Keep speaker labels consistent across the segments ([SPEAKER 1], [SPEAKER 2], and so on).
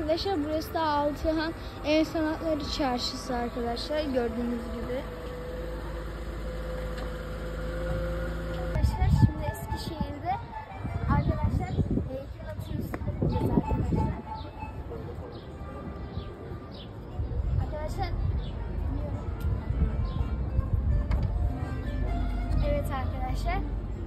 [SPEAKER 1] arkadaşlar. Burası da Altıhan El Sanatları Çarşısı arkadaşlar. Gördüğünüz gibi. Arkadaşlar şimdi Eskişehir'de arkadaşlar heykel atıyorsunuz arkadaşlar. Arkadaşlar evet arkadaşlar.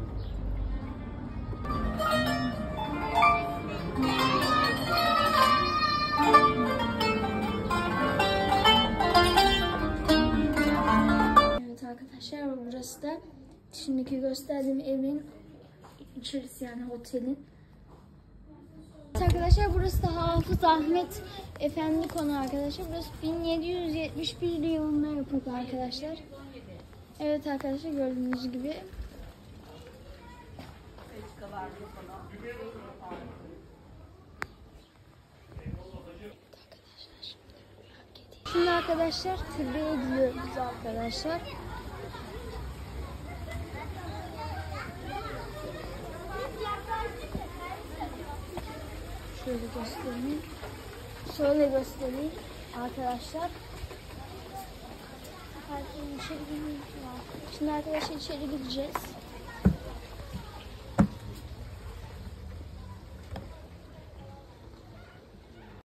[SPEAKER 1] Evet arkadaşlar, burası da şimdiki gösterdiğim evin içerisi, yani otelin. Evet arkadaşlar, burası da Hafız Ahmet Efendi Konağı arkadaşlar. Burası 1771 yılında yapıldı arkadaşlar. Evet arkadaşlar, gördüğünüz gibi. Şimdi arkadaşlar türbeye gidiyoruz arkadaşlar. Şöyle göstereyim. Şöyle göstereyim arkadaşlar. Şimdi arkadaşlar içeri gideceğiz.